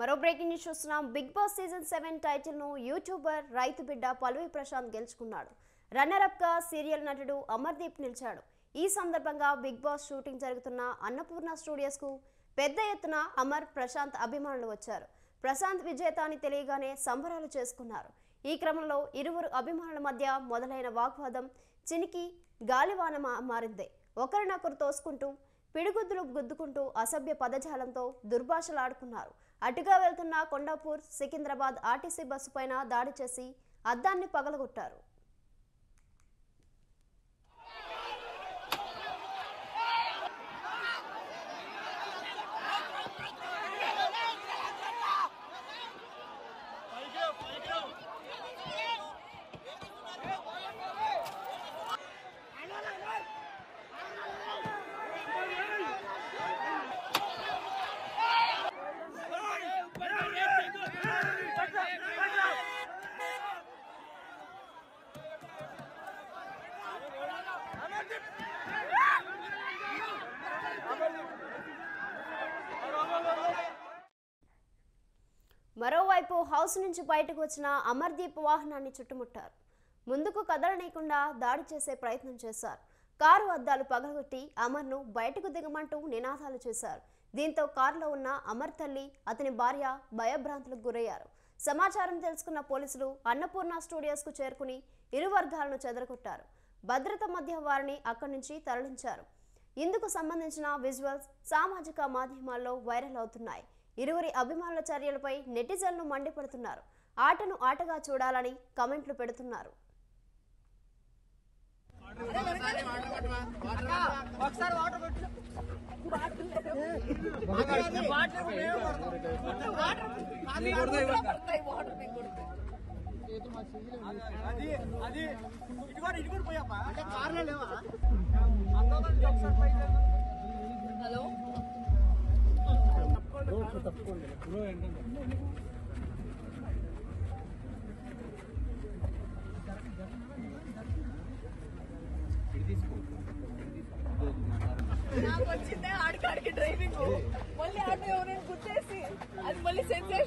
మరో breaking news చూస్తున్నాం. Bigg Boss season 7 title ను యూట్యూబర్ రైతు బిడ్డ పల్వి ప్రశాంత్ గెలుచుకున్నాడు. రన్నర్ అప్ గా సీరియల్ నటుడు అమర్దీప్ నిలిచాడు. ఈ సందర్భంగా బిగ్ బాస్ షూటింగ్ జరుగుతున్న అన్నపూర్ణ స్టూడియోస్ కు పెద్ద ఎత్తున అమర్ ప్రశాంత్ అభిమానులు వచ్చారు. ప్రశాంత్ విజేత అని తెలియగానే సంబరాలు చేసుకున్నారు. ఈ క్రమంలో ఇరువురు అభిమానుల మధ్య మొదలైన వాగ్వాదం చినికి గాలివాన మారింది. ఒకరినొకరు తోసుకుంటూ పిడిగుద్దులు గుద్దుకుంటూ అసభ్య పదజాలంతో దుర్భాషలాడుకున్నారు. అటుగా వెళ్తున్న కొండాపూర్ సికింద్రాబాద్ ఆర్టీసీ బస్సు పైన దాడి చేసి అద్దాన్ని పగలగొట్టారు. మరోవైపు హౌస్ నుంచి బయటకు వచ్చిన అమర్దీప్ వాహనాన్ని చుట్టుముట్టారు. ముందుకు కదలనీయకుండా దాడి చేసే ప్రయత్నం చేశారు. కారు అద్దాలు పగలగొట్టి అమర్ను బయటకు దిగమంటూ నినాదాలు చేశారు. దీంతో కారులో ఉన్న అమర్ తల్లి, అతని భార్య భయభ్రాంతులకు గురయ్యారు. సమాచారం తెలుసుకున్న పోలీసులు అన్నపూర్ణ స్టూడియోస్ కు చేరుకుని ఇరు వర్గాలను చెదరగొట్టారు. భద్రత మధ్య వారిని అక్కడి నుంచి తరలించారు. ఇందుకు సంబంధించిన విజువల్స్ సామాజిక మాధ్యమాల్లో వైరల్ అవుతున్నాయి. ఇరువురి అభిమానుల చర్యలపై నెటిజన్లు మండిపడుతున్నారు. ఆటను ఆటగా చూడాలని కమెంట్లు పెడుతున్నారు. హలో నాకు వచ్చిందే ఆడికాడికి డ్రైవింగ్, మళ్ళీ ఆటో ఎవరైనా గుర్తేసి అది మళ్ళీ సెన్సేషన్